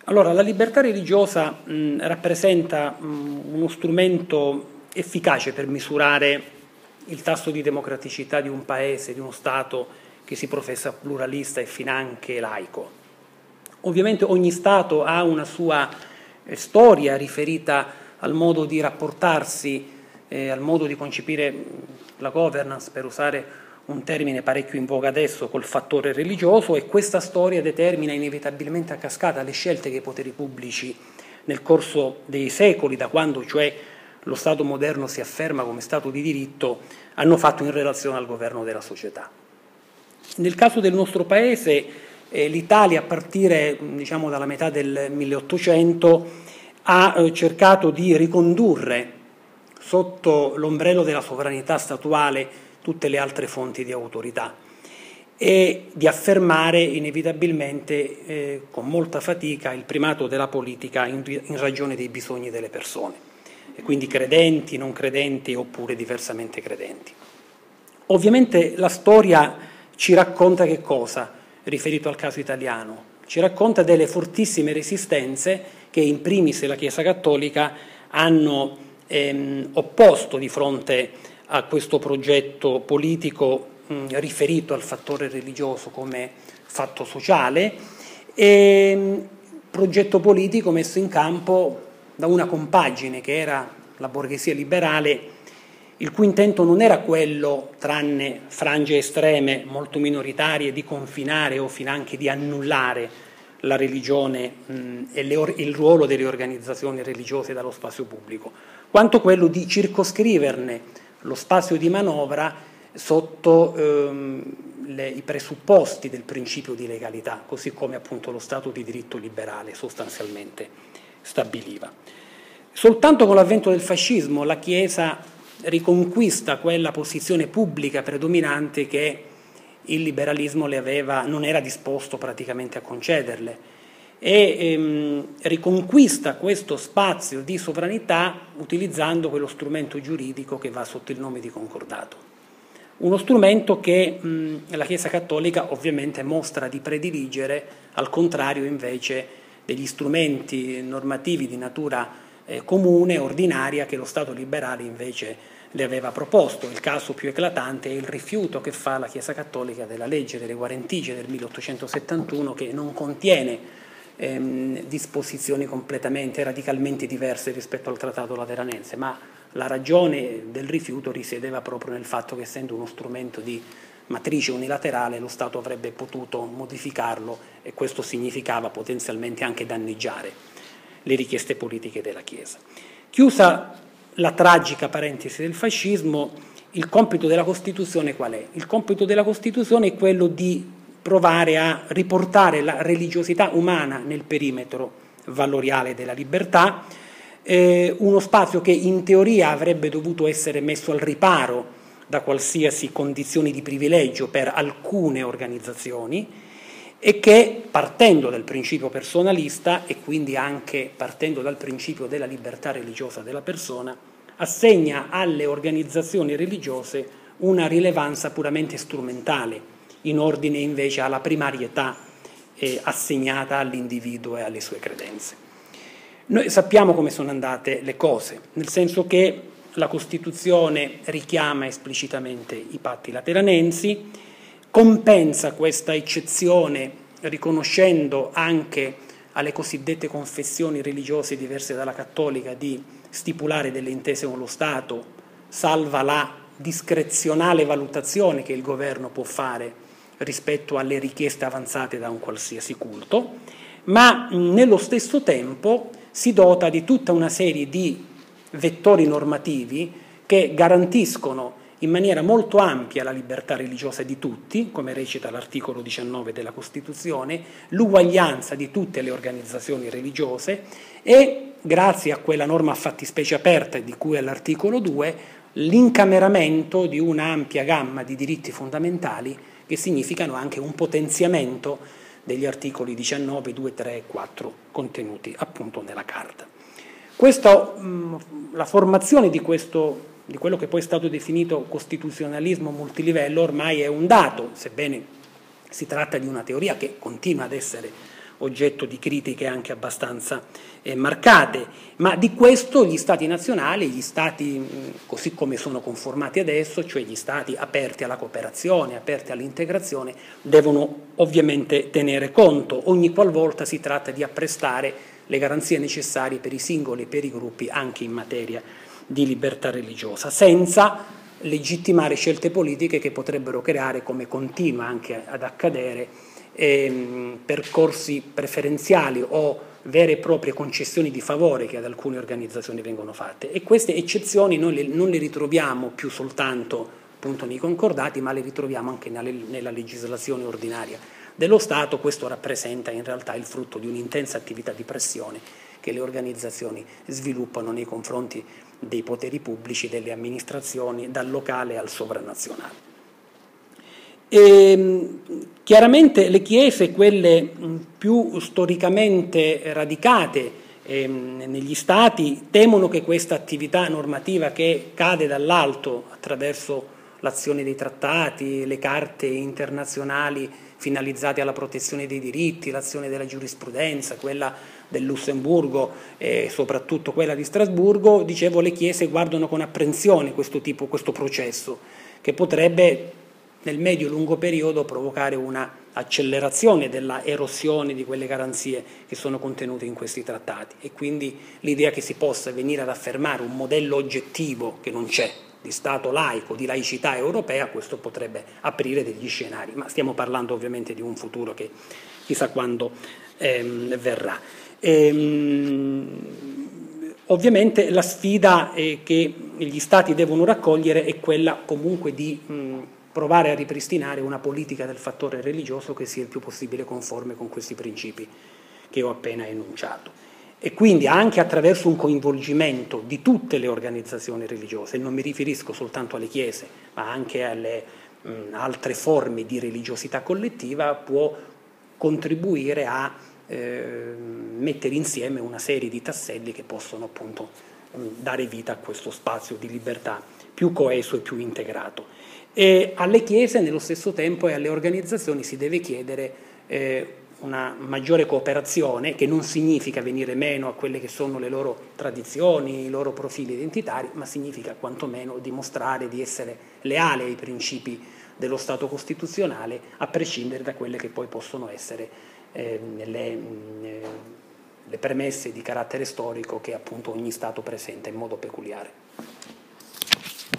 Allora, la libertà religiosa rappresenta uno strumento efficace per misurare il tasso di democraticità di un paese, di uno Stato che si professa pluralista e finanche laico. Ovviamente ogni Stato ha una sua storia riferita al modo di rapportarsi, al modo di concepire la governance, per usare un termine parecchio in voga adesso, col fattore religioso, e questa storia determina inevitabilmente a cascata le scelte che i poteri pubblici nel corso dei secoli, da quando cioè lo Stato moderno si afferma come Stato di diritto, hanno fatto in relazione al governo della società. Nel caso del nostro Paese, l'Italia a partire dalla metà del 1800 ha cercato di ricondurre sotto l'ombrello della sovranità statuale tutte le altre fonti di autorità e di affermare inevitabilmente con molta fatica il primato della politica in ragione dei bisogni delle persone, e quindi credenti, non credenti oppure diversamente credenti. Ovviamente la storia ci racconta che cosa riferito al caso italiano? Ci racconta delle fortissime resistenze che in primis la Chiesa Cattolica hanno opposto di fronte a questo progetto politico riferito al fattore religioso come fatto sociale, progetto politico messo in campo da una compagine che era la borghesia liberale, il cui intento non era quello, tranne frange estreme molto minoritarie, di confinare o finanche di annullare la religione e il ruolo delle organizzazioni religiose dallo spazio pubblico, quanto quello di circoscriverne lo spazio di manovra sotto i presupposti del principio di legalità, così come appunto lo Stato di diritto liberale sostanzialmente stabiliva. Soltanto con l'avvento del fascismo la Chiesa riconquista quella posizione pubblica predominante che il liberalismo non era disposto praticamente a concederle, e riconquista questo spazio di sovranità utilizzando quello strumento giuridico che va sotto il nome di concordato. Uno strumento che la Chiesa Cattolica ovviamente mostra di prediligere, al contrario invece degli strumenti normativi di natura comune, ordinaria, che lo Stato liberale invece le aveva proposto. Il caso più eclatante è il rifiuto che fa la Chiesa Cattolica della legge delle guarentigie del 1871, che non contiene disposizioni completamente, radicalmente diverse rispetto al Trattato Lateranense, ma la ragione del rifiuto risiedeva proprio nel fatto che, essendo uno strumento di matrice unilaterale, lo Stato avrebbe potuto modificarlo, e questo significava potenzialmente anche danneggiare le richieste politiche della Chiesa. Chiusa la tragica parentesi del fascismo, il compito della Costituzione qual è? Il compito della Costituzione è quello di provare a riportare la religiosità umana nel perimetro valoriale della libertà, uno spazio che in teoria avrebbe dovuto essere messo al riparo da qualsiasi condizioni di privilegio per alcune organizzazioni, e che, partendo dal principio personalista e quindi anche partendo dal principio della libertà religiosa della persona, assegna alle organizzazioni religiose una rilevanza puramente strumentale, in ordine invece alla primarietà assegnata all'individuo e alle sue credenze. Noi sappiamo come sono andate le cose, nel senso che la Costituzione richiama esplicitamente i patti lateranensi, compensa questa eccezione riconoscendo anche alle cosiddette confessioni religiose diverse dalla cattolica di stipulare delle intese con lo Stato, salva la discrezionale valutazione che il governo può fare rispetto alle richieste avanzate da un qualsiasi culto, ma nello stesso tempo si dota di tutta una serie di vettori normativi che garantiscono in maniera molto ampia la libertà religiosa di tutti, come recita l'articolo 19 della Costituzione, l'uguaglianza di tutte le organizzazioni religiose e, grazie a quella norma a fattispecie aperta di cui è l'articolo 2, l'incameramento di un'ampia gamma di diritti fondamentali che significano anche un potenziamento degli articoli 19, 2, 3 e 4 contenuti appunto nella Carta. La formazione di quello che poi è stato definito costituzionalismo multilivello ormai è un dato, sebbene si tratta di una teoria che continua ad essere oggetto di critiche anche abbastanza marcate, ma di questo gli Stati nazionali, gli Stati così come sono conformati adesso, cioè gli Stati aperti alla cooperazione, aperti all'integrazione, devono ovviamente tenere conto ogni qualvolta si tratta di apprestare le garanzie necessarie per i singoli e per i gruppi anche in materia di libertà religiosa, senza legittimare scelte politiche che potrebbero creare, come continua anche ad accadere, percorsi preferenziali o vere e proprie concessioni di favore che ad alcune organizzazioni vengono fatte. E queste eccezioni noi non le ritroviamo più soltanto appunto nei concordati, ma le ritroviamo anche nella legislazione ordinaria dello Stato. Questo rappresenta in realtà il frutto di un'intensa attività di pressione che le organizzazioni sviluppano nei confronti dei poteri pubblici, delle amministrazioni, dal locale al sovranazionale. Chiaramente le chiese, quelle più storicamente radicate negli Stati, temono che questa attività normativa che cade dall'alto attraverso l'azione dei trattati, le carte internazionali finalizzate alla protezione dei diritti, l'azione della giurisprudenza, quella del Lussemburgo e soprattutto quella di Strasburgo, dicevo, le chiese guardano con apprensione questo processo, che potrebbe nel medio-lungo periodo provocare una accelerazione della erosione di quelle garanzie che sono contenute in questi trattati, e quindi l'idea che si possa venire ad affermare un modello oggettivo che non c'è, di Stato laico, di laicità europea, questo potrebbe aprire degli scenari, ma stiamo parlando ovviamente di un futuro che chissà quando verrà. Ovviamente la sfida che gli Stati devono raccogliere è quella comunque di provare a ripristinare una politica del fattore religioso che sia il più possibile conforme con questi principi che ho appena enunciato. E quindi anche attraverso un coinvolgimento di tutte le organizzazioni religiose, e non mi riferisco soltanto alle chiese, ma anche alle altre forme di religiosità collettiva, può contribuire a mettere insieme una serie di tasselli che possono appunto dare vita a questo spazio di libertà più coeso e più integrato. E alle chiese nello stesso tempo e alle organizzazioni si deve chiedere una maggiore cooperazione, che non significa venire meno a quelle che sono le loro tradizioni, i loro profili identitari, ma significa quantomeno dimostrare di essere leale ai principi dello Stato costituzionale, a prescindere da quelle che poi possono essere le premesse di carattere storico che appunto ogni Stato presenta in modo peculiare.